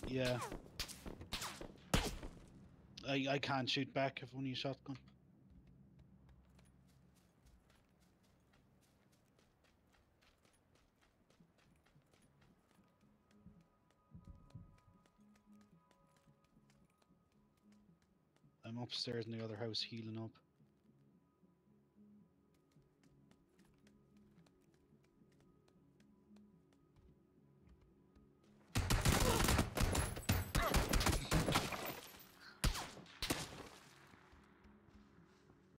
Yeah. I can't shoot back if only a shotgun. I'm upstairs in the other house healing up.